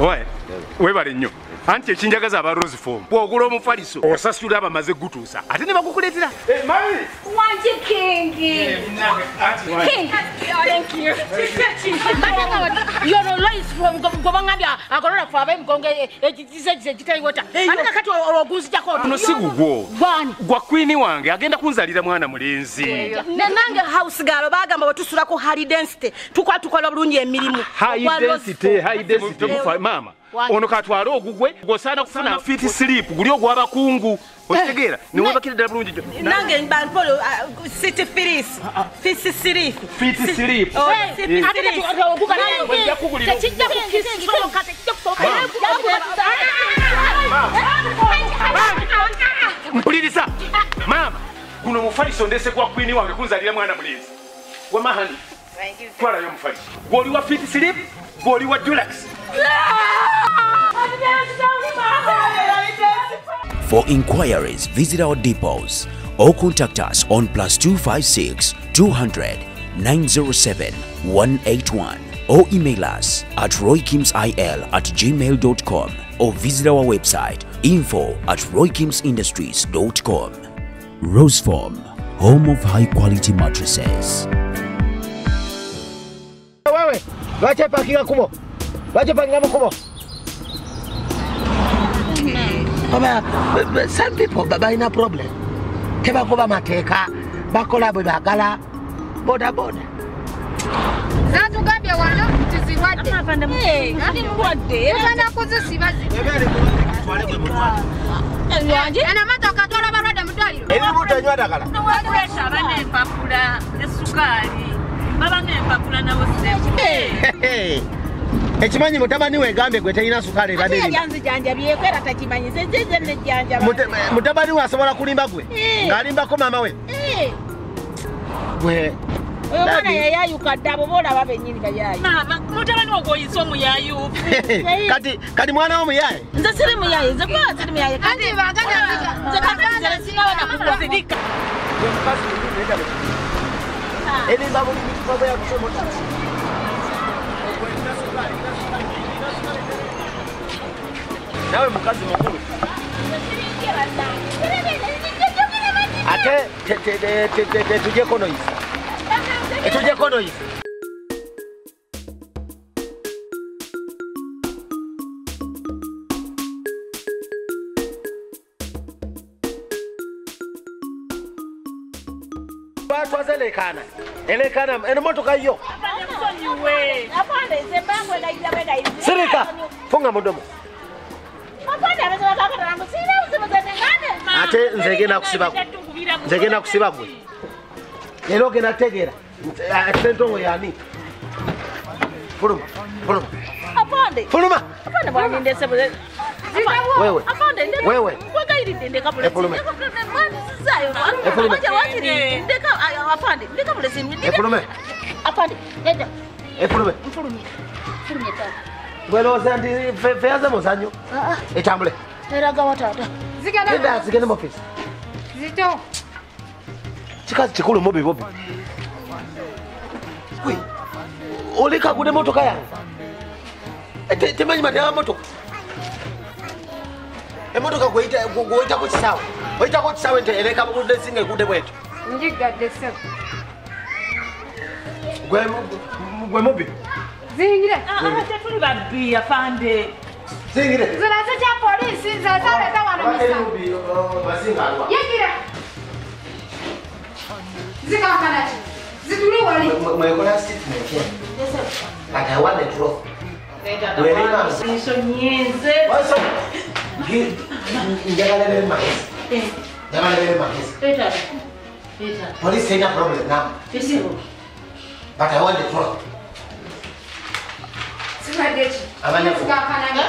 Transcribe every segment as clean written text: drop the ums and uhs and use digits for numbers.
Oye. Webale nnyo. Anti ekinjagaza aba Rose Form. Bw'ogula omufaliso osasula abamaze gutuusa. Ate ne bakukuleetera. Mami. Wanji King. King. Thank you. You're always from Gobangabia. Agora for them gonge ekitaiwota. Ate kati ogunzija ko. Kuno sigugwo. Bani. Gwa queen wange agenda kunzalira mwana mulenzi. Nange house galo bagamba batusula ko high density. Tukola bulungi emirimu. High density mama. Ono katwala ogugwe gosana kufuna fit sleep guli ogwaba kungu otegera ni weba kidda bulungi nange mbampolo city firis fit sleep oguga nange yakugulira tekijja kukisoka mpuliriza mama kuno mufaliso ndese kwa queen wange kunzalira mwana mulenzi wa mahani twala yo mufaliso goli wa fit sleep goli wa dulax. For inquiries, visit our depots or contact us on +256 200 907 181 or email us at roykimsil@gmail.com or visit our website info@roykimsindustries.com. Rose Form, home of high quality mattresses. Wacha pakinga kubo. Wacha pakinga kubo. Some people buy no problem. Keba kuba mateka, bakola bwe bagala boda. Zatu gambia wano tiziwadde. Ngani mwadde. Ebana koze sibazi. Twale bwe mutwale. Ana matoka twala barada mutwaliro. Ebi mutanywa dagala. Wazwesha bane empapula ne sukali. Baba ne empapula nawo sefu. Ekimanyi mutabani we gambe gwe talina sukali badde. Yanzi janja byekwera takimanyi nze ne janja. Mutabani we asobola kulimba gwe. Ngalimbako mama we. Gwe Omwana yayayuka ddabo bola babenyini bayayi. Mama mutabani ogoyisa omuyayu. Kati mwana wo muyaye. Nze siri muyayi, nze kwa siri muyayi. Kati baganda nze kati sinawana kukuzidika. Eri babu baba ya kusomota. Nawe mukazi mukuru. Ate tuje kono hizi. Tuje kono hizi. Watu wazelekana. Elekana eno motoka hiyo. Apande zembango ndaija bega hivi. Sirika, funga mudomo. Apande abazwa bakatanga sina uzimazengane. Ate nzegena kusibago. Nzegena kusibago. Lero gena tegera. Atentongo yani. Fuluma. Apande. Fuluma. Apande bwana ndese bwe. Wewe. Apande ndeka. Wewe. Wagairi ndeka bule. Fuluma. Sayo. Aja wakiri ndeka apande. Ndeka bule simu. Fuluma. Apande. Eda. Fuluma. Fuluma ta. Bueno, sandi feaza mozanyo. Etambule. Eraga watata. Zigenda mu office. Zito. Chikazi chikulu mobi. Kwi. Oleka kude motoka yangu. Temanyi mataya motoka. Emotoka goita ko chisawa. Goita ko chisawa ente eleka kude singe kude bwetu. Njigadde se. Gwe mobi. Zingire. Tuli babbi afande. Zingire. Ziraze cha polisi zazale tawano misa. Basingalwa. Yekira. Zikakana. Zituli wali. Mwekola statement. Like I want the truth. Niso nyenze. What's up? Njagalele mahesi. Njagalele mahesi. Eta. Police ain't a problem now. Fisiru. But I want the truth. Zikadeti. Amanya. Zikakana.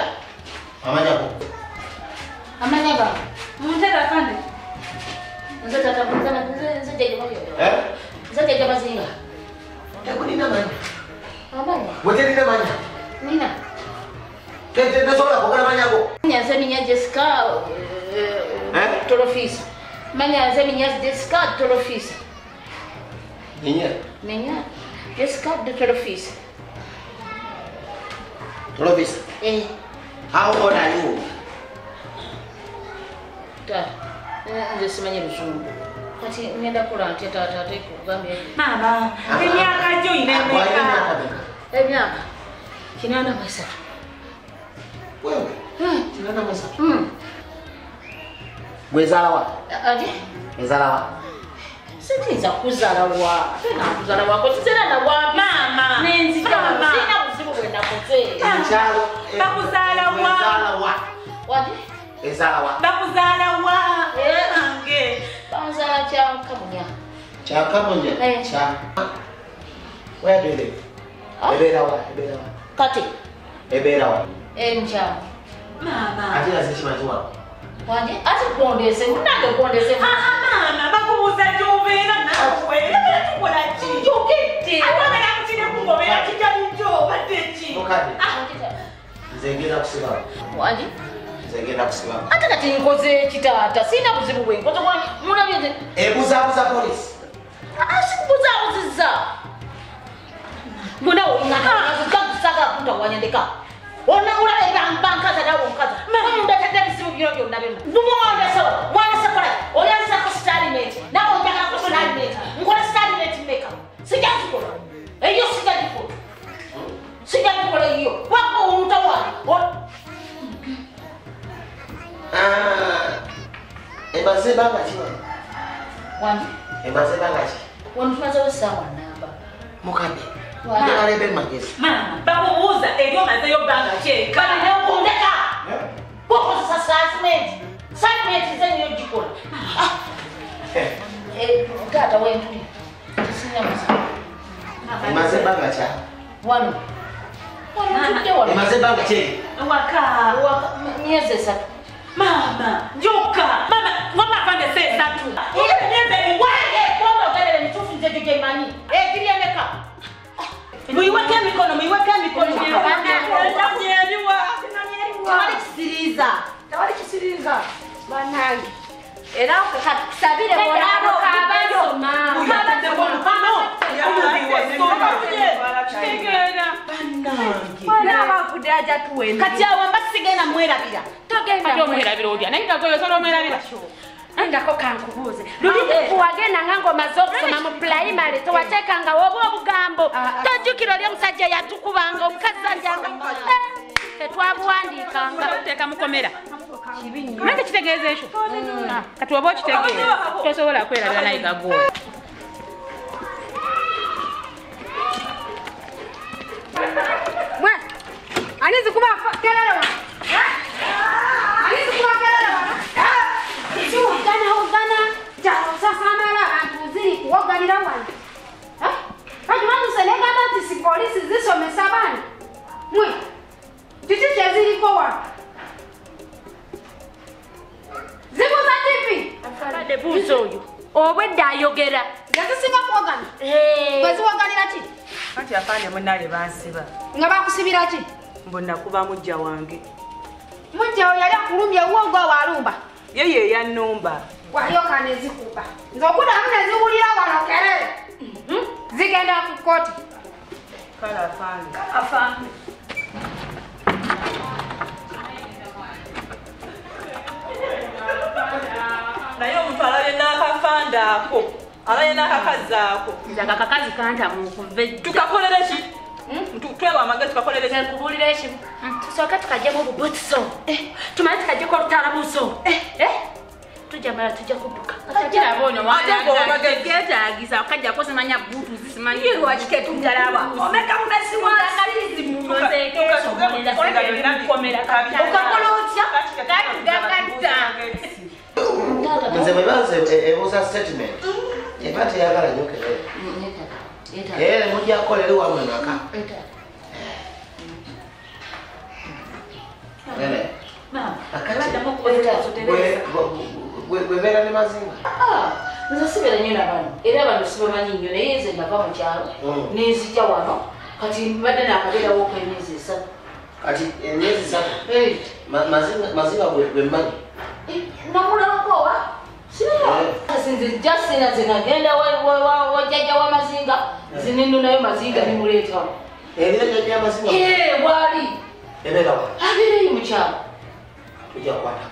Amanya ba. Mundera afande. Nze tata muzana nze jeje mayo. Nze jeje mazinga. Yakunina manya. Amanya. Wotelina manya. Nina. Tete sola kokana manya go. Nyanze minya Jessica Torofisa. Manya nze minya Jessica Torofisa. Ninya. Minya Jessica Torofisa. Torofisa. How old are you? Ta. Nje simanye luzungu. Kati ngenda kula ate tata kugambye. Mama, emyaka gyo inemeka. Emyaka. Kinana mwesa. Wewe. Kinana mwesa. Mwezala wa? Aje? Mwezala wa? Sinza kuzala wa. Tena kuzala wa. Ko tizera na wa mama. Nenzi mama. Sina kuzibu kwenda kote. Nchalo. Bakuzala wa. Mwezala wa. Waje? Ezala wa. Bakuzala wa. Ange. Bazala cha kamunya. Cha kamunya. Cha. Where do you live? Ebera wa. Ebera wa. Kati. Ebera wa. Enja. Mama. Ati azishi majuwa. Waje? Ati kuondese. Unage kuondese. Mama, bakubuza jovera nawe. Tukola chi. Jokete. Atwagala kutine kungobera kitali jo batechi. Mukadi. Nzengera kusiba. Waje? Nzengera kusiba. Ate kati nkoze kitata. Sina kuzibu bwe. Nkoze kwa mulabye. Ebuza police. Asikubuza kuziza. Mbona ungakusaka kuta wanyendeka. Ona ula banka za dawo nkaza. Munda tata bisimu byo byonna bino. Ndumwanda sawa. Mwana sakola. Oyanza ko statement. Nawo njaka ko statement. Ngola statement meka. Sijazikola. Eyo sijazikola. Sijazikola iyo. Wako untawana. Emaze banga chiwa. Wani. Emaze banga chi. Wani tunazo sawa namba. Mukadi. Wani alebe magezi. Mama, bakubuza ebyo mazeyo banga cheka. Bana leo kuondeka. Kwa sasa statement. Statement zenye jikola. Tata wewe tu. Sina msa. Emaze banga cha. Wano. Wano. Emaze banga che. Waka. Miezi satu. Mama, joka. Mama, ngoma fande se satu. Nyeze Waje kwamba gale ni tufu nje je mani. Kiliendeka. muiweke mikono. Tawali kisiriza. Banangi. Era ukasabire bonano kabayo mama. Kati awo mbasigena mwerabira. Togenda mwerabira odia. Naita goyo solo mwerabira. Ndako kankubuze. Luli kuwagena ngango mazokso mu primary towachekanga wobo obugambo. Tojukiro lya musajja yatukubanga omukazi njanga. Tetwabuwandikanga. Teka mukomera. Manje kitegeeza ekyo. Kati waba okitegeeza tosobola kwerabira naye gagoyo. Mwe. Anizi kuba kelele. Anizi kuba kelele. Ogana jalo sasa mara antuziri kuoganira wani. Kati manu senega nati si polisi zisomesa bana. Mwe. Titi chaziri kwa wapi? Zibu za tipi? Afade buzo oyo. Obwedda ayogera. Yazisinga kuogana. Kwezi woganira ki? Kati afande munale bansiba. Nga bakusibira ki? Mbona kuba mujja wange. Mujja oyo yali akulumye uwongo walumba. Yeye yanumba. Walioka nezikuba. Nzokuda mune ziwulira wano kelele. Zigenda ku koti. Kala afande. Naye omuntu alaye n'akafanda ako. Alaye n'akakazi ako. Njaga kakazi kanta mu kuve. Tukakolera ki? Twewa amagezi tukakolera ki? Nkubulira ekimu. Tusooka tukajjamu obubotiso. Tumale tukajja ko lutalabuso. Tujamala tujja kuduka. Akajira bono wala getagisa akajja kosemanya butu zisimanya. Yirwa kiketu ngalaba. Omeka mumesi wa ngalizi munoze kesho mulela komera kabisa. Ukakola otya? Gakata. Nze bebaze ebuza statement. Ebate yagala nyokere. Mujja kolera wamwe naka. Nene. Mama, akati mo kweta soteleza. Gwebera ne mazinga. Nze sibera nyo nabano. Era bano sibamanyi nnyo naye nze nava mu kyalo. Nenzija wano. Kati mbadde nakabera woko emyezi esatu. Kati emyezi 3. Mazinga gwemmanyi. Namulabako wa? Sinze jasina zinagenda wajjajja wa mazinga. Zininu nayo mazinga nimuleetawo. Ebirajja bya mazinga. Wali. Ebera wa. Abiri mukyalo. Tujja kwata.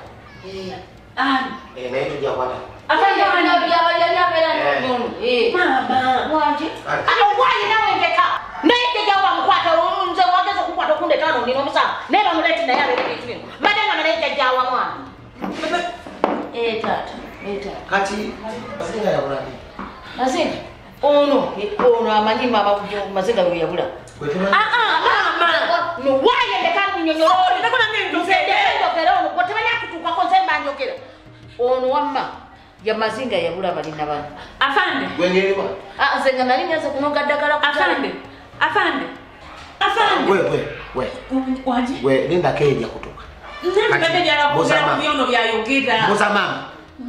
Naye tujja kwata. Afanye wana byabali abera n'omuntu. Mama. Wanje. Ano wayi nawe ngeka. Naye jawa mkwata unze wageza kukwata kunde tano ndino musanga. Neba muleti na yabe bitu. Madanga manaita jawa mwana. Tata. Kati mazinga ya bulani. Mazinga. Ono amanyima abavujo mazinga yabula. Mama. No wayi ndeka nyonyoro. Ndakona ngendo. Ndekera ono kotemanya kutuka konsemba nyokera. Ono wamma. Ya mazinga ya bula balina bana. Afande. Gwenyewa. Zenga nali nyaza kunoga ddagala ku Afande. We nenda keja kutoka. Musa mama.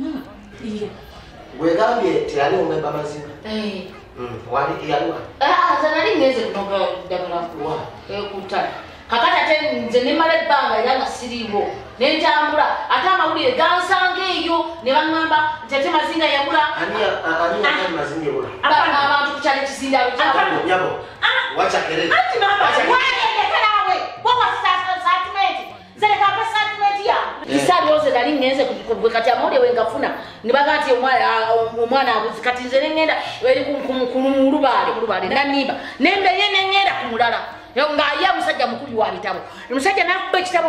We gambye tiyali umeba mazinga. Wali yaliwa. Zanali ngeze kunoga ddagala kuwa. Kutana. Kakata te nze nemale banga yanga siribo. Nentambula ate amawulire gansanga eyo ne baŋŋamba nti mazinga yabula. Ani mazinga yabula. Abantu ku kyalo kizinda Nyabo. Wacha kelele. Ati mama. Waayendekerawe. Wawa sentiment. Zere kapa sentiment ya. Kisali ose dali ngenze kubwe kati amawulire wengafuna. Nibaga ati omwana abuzi kati nze ngenda weri kumulubale naniba. Nembe yene ngenda kumulala. Nga ya musajja mukulu wa bitabo. Musajja nakubbe kitabo.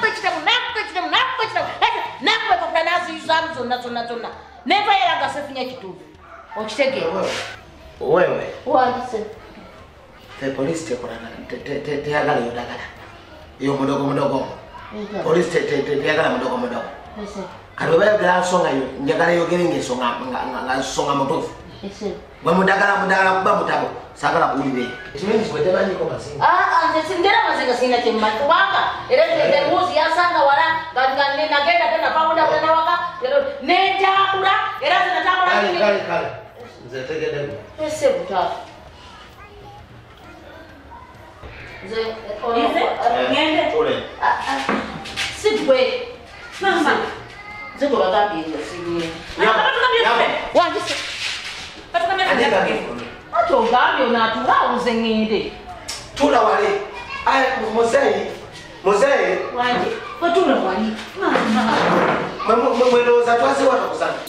Nakubbe kwa nazi yuzamu zonna. Neva yalanga sefunya kituvu. Okitegeera. Wewe. Wandise. The police te yagala yodagala. Iyo mudogo. Police te yagala mudogo. Ese. Kalo bayagala songa yo. Njagala yogere ngesonga nga songa motofu. Ese. Gwe mudagala kuba mutabo. Sagala kulibe. Ekimenti kwete banyi ko mazinga. Nze sindera mazinga sina kyemma kubanga era nze muzi yasanga wala nagenda tena pawuda tena waka netambula era zinatambula kale. Nze tegedde. Ese butatu. Nze Ngende. Tole. Sigwe. Mama. Nze ko bagambye nze sigwe. Wandise. Ato gambye onatula uze ngende. Tula wale. Mozei. Wanje. Fatula wali. Mama. Mweloza twase watakusana.